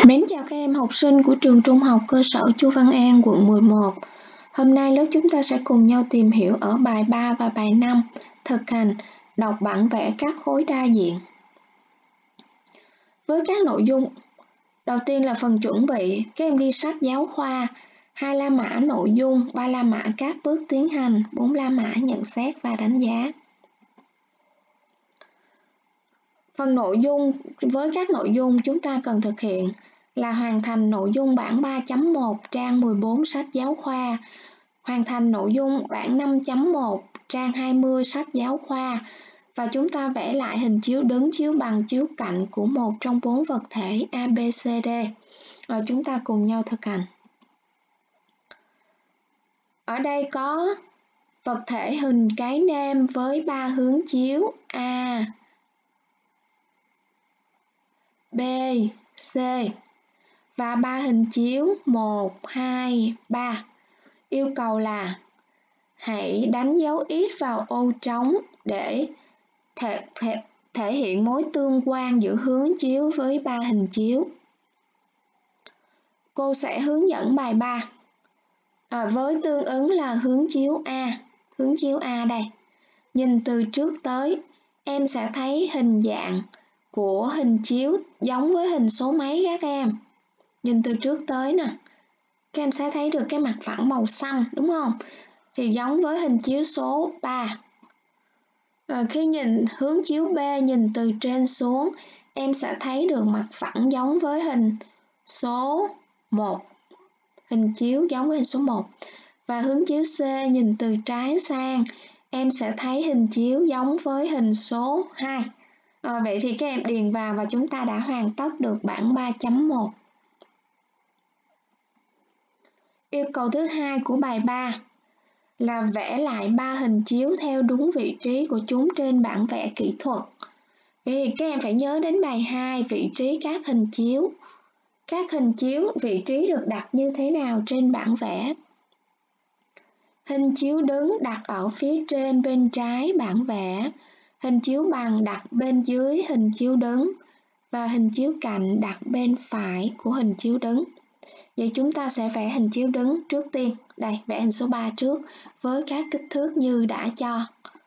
Mến chào các em học sinh của trường Trung học cơ sở Chu Văn An, quận 11. Hôm nay lớp chúng ta sẽ cùng nhau tìm hiểu ở bài 3 và bài 5, thực hành, đọc bản vẽ các khối đa diện. Với các nội dung, đầu tiên là phần chuẩn bị, các em ghi sách giáo khoa, 2 la mã nội dung, 3 la mã các bước tiến hành, 4 la mã nhận xét và đánh giá. Phần nội dung, với các nội dung chúng ta cần thực hiện là hoàn thành nội dung bản 3.1 trang 14 sách giáo khoa, hoàn thành nội dung bản 5.1 trang 20 sách giáo khoa và chúng ta vẽ lại hình chiếu đứng, chiếu bằng, chiếu cạnh của một trong 4 vật thể ABCD. Rồi chúng ta cùng nhau thực hành. Ở đây có vật thể hình cái nêm với 3 hướng chiếu A, B, C và 3 hình chiếu 1, 2, 3. Yêu cầu là hãy đánh dấu X vào ô trống để thể hiện mối tương quan giữa hướng chiếu với 3 hình chiếu. Cô sẽ hướng dẫn bài 3 với tương ứng là hướng chiếu A. Hướng chiếu A đây. Nhìn từ trước tới, em sẽ thấy hình dạng của hình chiếu giống với hình số mấy các em? Nhìn từ trước tới nè, các em sẽ thấy được cái mặt phẳng màu xanh, đúng không? Thì giống với hình chiếu số 3. Khi nhìn hướng chiếu B, nhìn từ trên xuống, em sẽ thấy được mặt phẳng giống với hình số 1. Hình chiếu giống với hình số 1. Và hướng chiếu C, nhìn từ trái sang, em sẽ thấy hình chiếu giống với hình số 2. Vậy thì các em điền vào và chúng ta đã hoàn tất được bản 3.1. Yêu cầu thứ hai của bài 3 là vẽ lại 3 hình chiếu theo đúng vị trí của chúng trên bảng vẽ kỹ thuật. Vậy thì các em phải nhớ đến bài 2, vị trí các hình chiếu. Các hình chiếu vị trí được đặt như thế nào trên bảng vẽ? Hình chiếu đứng đặt ở phía trên bên trái bảng vẽ, hình chiếu bằng đặt bên dưới hình chiếu đứng và hình chiếu cạnh đặt bên phải của hình chiếu đứng. Vậy chúng ta sẽ vẽ hình chiếu đứng trước tiên. Đây, vẽ hình số 3 trước với các kích thước như đã cho.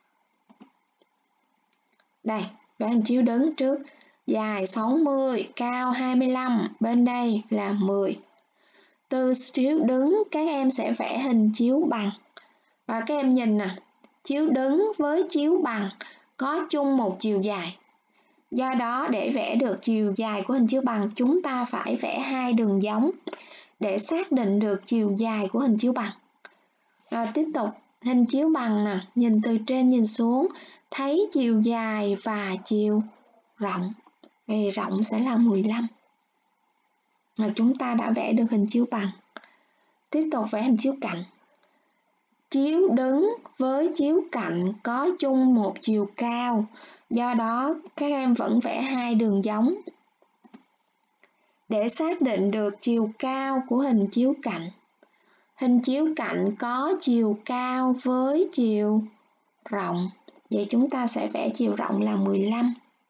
Đây, vẽ hình chiếu đứng trước. Dài 60, cao 25, bên đây là 10. Từ chiếu đứng, các em sẽ vẽ hình chiếu bằng. Và các em nhìn nè, chiếu đứng với chiếu bằng có chung một chiều dài. Do đó, để vẽ được chiều dài của hình chiếu bằng, chúng ta phải vẽ 2 đường giống để xác định được chiều dài của hình chiếu bằng. Rồi tiếp tục, hình chiếu bằng nè, nhìn từ trên nhìn xuống, thấy chiều dài và chiều rộng. Thì rộng sẽ là 15. Rồi chúng ta đã vẽ được hình chiếu bằng. Tiếp tục vẽ hình chiếu cạnh. Chiếu đứng với chiếu cạnh có chung một chiều cao. Do đó, các em vẫn vẽ 2 đường giống để xác định được chiều cao của hình chiếu cạnh. Hình chiếu cạnh có chiều cao với chiều rộng. Vậy chúng ta sẽ vẽ chiều rộng là 15.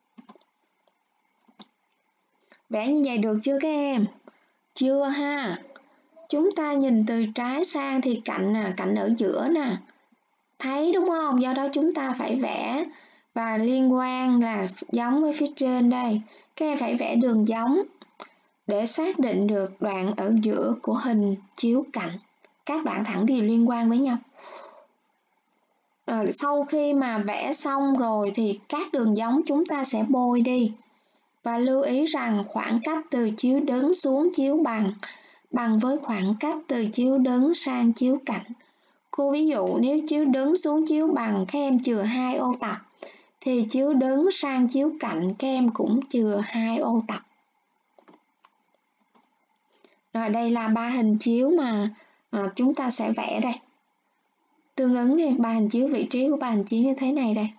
Vẽ như vậy được chưa các em? Chưa ha? Chúng ta nhìn từ trái sang thì cạnh ở giữa nè. Thấy đúng không? Do đó chúng ta phải vẽ và liên quan là giống với phía trên đây. Các em phải vẽ đường giống để xác định được đoạn ở giữa của hình chiếu cạnh. Các đoạn thẳng thì liên quan với nhau. Rồi, sau khi mà vẽ xong rồi thì các đường giống chúng ta sẽ bôi đi. Và lưu ý rằng khoảng cách từ chiếu đứng xuống chiếu bằng với khoảng cách từ chiếu đứng sang chiếu cạnh. Cô ví dụ nếu chiếu đứng xuống chiếu bằng các em chừa 2 ô tập, thì chiếu đứng sang chiếu cạnh các em cũng chừa 2 ô tập. Rồi đây là 3 hình chiếu mà chúng ta sẽ vẽ đây. Tương ứng đi, 3 hình chiếu, vị trí của 3 hình chiếu như thế này đây.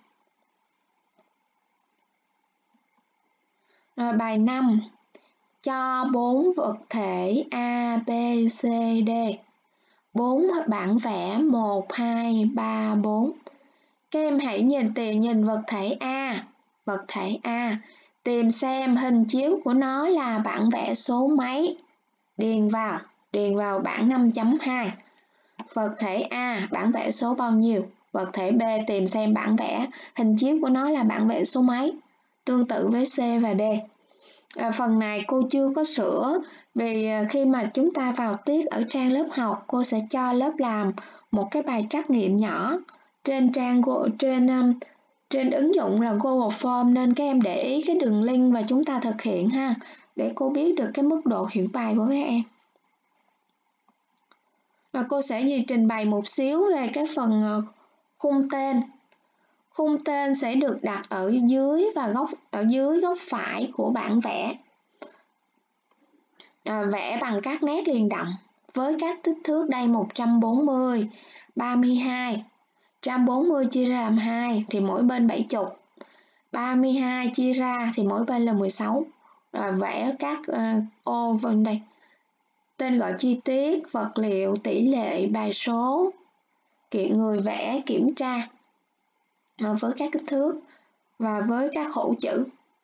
Rồi bài 5. Cho 4 vật thể A, B, C, D. 4 bản vẽ 1, 2, 3, 4. Các em hãy nhìn vật thể A. Vật thể A. Tìm xem hình chiếu của nó là bản vẽ số mấy. Điền vào bảng 5.2. Vật thể A bản vẽ số bao nhiêu? Vật thể B tìm xem bản vẽ hình chiếu của nó là bản vẽ số mấy. Tương tự với C và D. Phần này cô chưa có sửa vì khi mà chúng ta vào tiết ở trang lớp học, cô sẽ cho lớp làm một cái bài trắc nghiệm nhỏ trên trên ứng dụng là Google Form, nên các em để ý cái đường link và chúng ta thực hiện ha, để cô biết được cái mức độ hiểu bài của các em. Và cô sẽ trình bày một xíu về cái phần khung tên. Khung tên sẽ được đặt ở dưới góc phải của bản vẽ. Vẽ bằng các nét liền đậm với các kích thước đây: 140, 32. 140 chia ra làm 2 thì mỗi bên 70. 32 chia ra thì mỗi bên là 16. Rồi vẽ các ô vân đây. Tên gọi chi tiết, vật liệu, tỷ lệ, bài số, người vẽ kiểm tra với các kích thước và với các hữu chữ.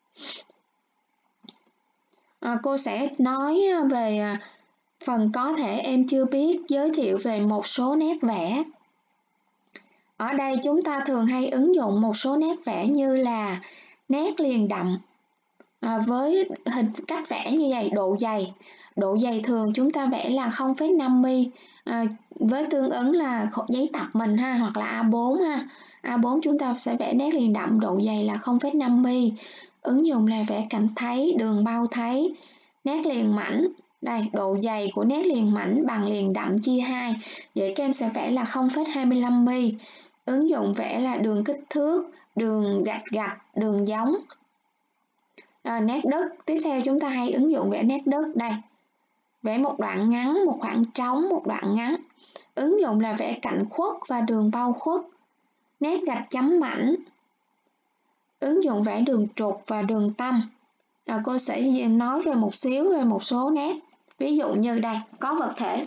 Cô sẽ nói về phần có thể em chưa biết, giới thiệu về một số nét vẽ. Ở đây chúng ta thường hay ứng dụng một số nét vẽ như là nét liền đậm với cách vẽ như vậy. Độ dày thường chúng ta vẽ là 0,5 mm với tương ứng là giấy tập mình ha, hoặc là A4 ha. A4 chúng ta sẽ vẽ nét liền đậm, độ dày là 0,5 mm. Ứng dụng là vẽ cạnh thấy, đường bao thấy. Nét liền mảnh, đây, độ dày của nét liền mảnh bằng liền đậm chia 2. Vậy các em sẽ vẽ là 0,25 mm. Ứng dụng vẽ là đường kích thước, đường gạch, đường giống. Rồi nét đất, tiếp theo chúng ta hay ứng dụng vẽ nét đất đây. Vẽ một đoạn ngắn, một khoảng trống, một đoạn ngắn. Ứng dụng là vẽ cạnh khuất và đường bao khuất. Nét gạch chấm mảnh. Ứng dụng vẽ đường trục và đường tâm. Rồi cô sẽ nói về một xíu về một số nét. Ví dụ như đây, có vật thể.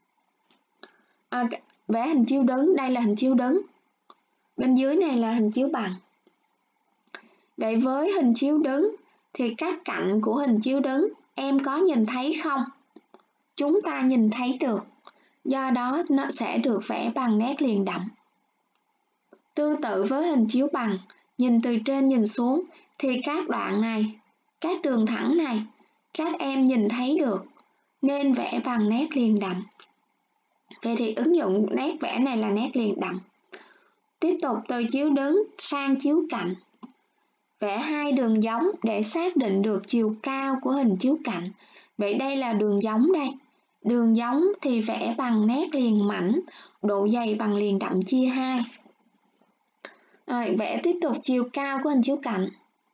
Vẽ hình chiếu đứng, đây là hình chiếu đứng. Bên dưới này là hình chiếu bằng. Vậy với hình chiếu đứng thì các cạnh của hình chiếu đứng em có nhìn thấy không? Chúng ta nhìn thấy được. Do đó nó sẽ được vẽ bằng nét liền đậm. Tương tự với hình chiếu bằng, nhìn từ trên nhìn xuống thì các đoạn này, các đường thẳng này, các em nhìn thấy được nên vẽ bằng nét liền đậm. Vậy thì ứng dụng nét vẽ này là nét liền đậm. Tiếp tục từ chiếu đứng sang chiếu cạnh. Vẽ hai đường giống để xác định được chiều cao của hình chiếu cạnh. Vậy đây là đường giống đây. Đường giống thì vẽ bằng nét liền mảnh, độ dày bằng liền đậm chia 2. Rồi, vẽ tiếp tục chiều cao của hình chiếu cạnh.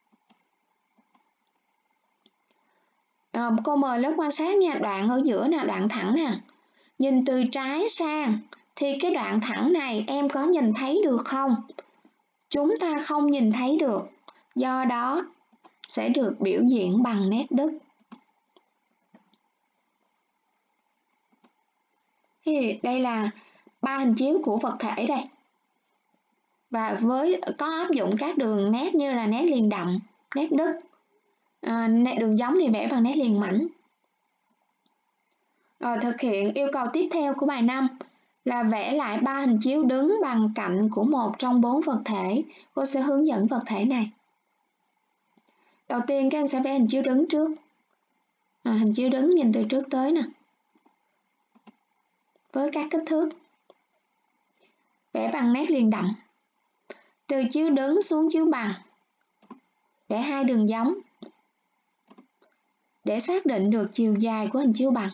Cô mời lớp quan sát nha, đoạn ở giữa nè, đoạn thẳng nè. Nhìn từ trái sang thì cái đoạn thẳng này em có nhìn thấy được không? Chúng ta không nhìn thấy được, do đó sẽ được biểu diễn bằng nét đất. Thì đây là 3 hình chiếu của vật thể đây. Và có áp dụng các đường nét như là nét liền đậm, nét đất. Đường giống thì vẽ bằng nét liền mảnh. Rồi thực hiện yêu cầu tiếp theo của bài 5 là vẽ lại 3 hình chiếu đứng bằng cạnh của một trong 4 vật thể. Cô sẽ hướng dẫn vật thể này. Đầu tiên các em sẽ vẽ hình chiếu đứng trước. Hình chiếu đứng nhìn từ trước tới nè. Với các kích thước. Vẽ bằng nét liền đậm. Từ chiếu đứng xuống chiếu bằng. Vẽ hai đường giống. Để xác định được chiều dài của hình chiếu bằng.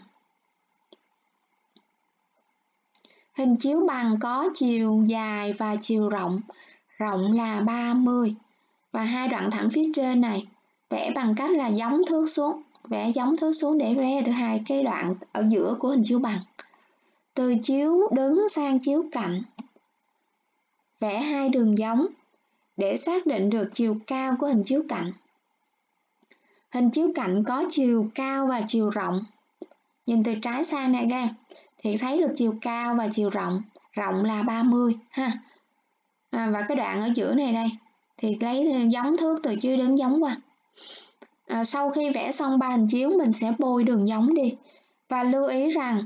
Hình chiếu bằng có chiều dài và chiều rộng. Rộng là 30. Và hai đoạn thẳng phía trên này vẽ bằng cách là gióng thước xuống. Vẽ gióng thước xuống để vẽ được hai cái đoạn ở giữa của hình chiếu bằng. Từ chiếu đứng sang chiếu cạnh. Vẽ hai đường giống để xác định được chiều cao của hình chiếu cạnh. Hình chiếu cạnh có chiều cao và chiều rộng. Nhìn từ trái sang này các em thì thấy được chiều cao và chiều rộng. Rộng là 30 ha. Và cái đoạn ở giữa này đây thì lấy gióng thước từ chiếu đứng gióng qua. Sau khi vẽ xong 3 hình chiếu mình sẽ bôi đường giống đi. Và lưu ý rằng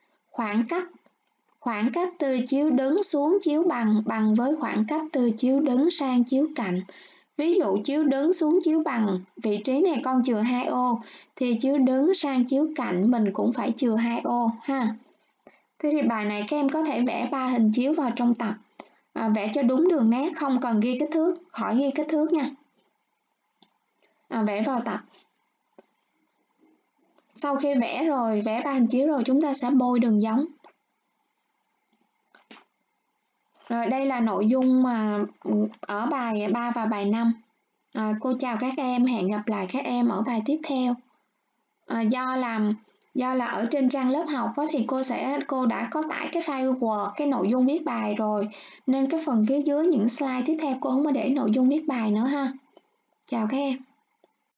khoảng cách từ chiếu đứng xuống chiếu bằng bằng với khoảng cách từ chiếu đứng sang chiếu cạnh. Ví dụ chiếu đứng xuống chiếu bằng, vị trí này con chừa 2 ô, thì chiếu đứng sang chiếu cạnh mình cũng phải chừa 2 ô ha. Thế thì bài này các em có thể vẽ 3 hình chiếu vào trong tập. Vẽ cho đúng đường nét, không cần ghi kích thước, khỏi ghi kích thước nha. Vẽ vào tập. Sau khi vẽ 3 hình chiếu rồi chúng ta sẽ bôi đường giống. Rồi đây là nội dung mà ở bài 3 và bài 5. Cô chào các em, hẹn gặp lại các em ở bài tiếp theo. Do là ở trên trang lớp học thì cô đã có tải cái file Word, cái nội dung viết bài rồi, nên cái phần phía dưới những slide tiếp theo cô không có để nội dung viết bài nữa ha. Chào các em.